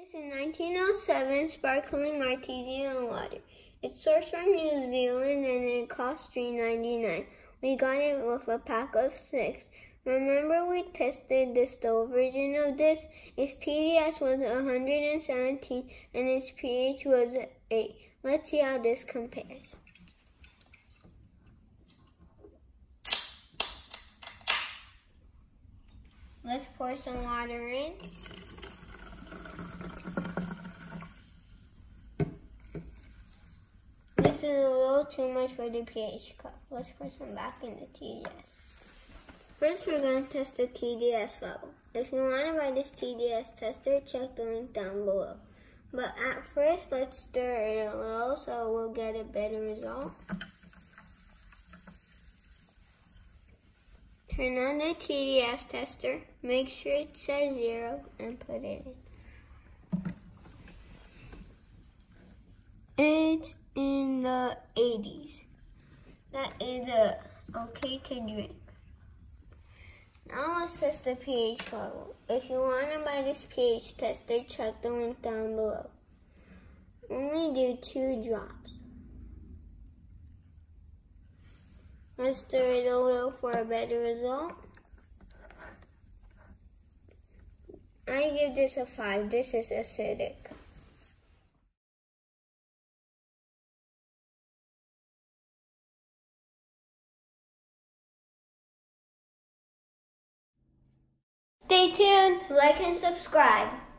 This is 1907 Sparkling Artesian water. It's sourced from New Zealand and it costs $3.99. We got it with a pack of 6. Remember we tested the stove version of this? Its TDS was 117 and its pH was 8. Let's see how this compares. Let's pour some water in. This is a little too much for the pH cup. Let's put some back in the TDS. First, we're going to test the TDS level. If you want to buy this TDS tester, check the link down below. But at first, let's stir it a little so we'll get a better result. Turn on the TDS tester. Make sure it says 0 and put it in. It's in the 80s. That is okay to drink. Now let's test the pH level. If you want to buy this pH tester, check the link down below. Only do 2 drops. Let's stir it a little for a better result. I give this a 5. This is acidic. Stay tuned, like and subscribe.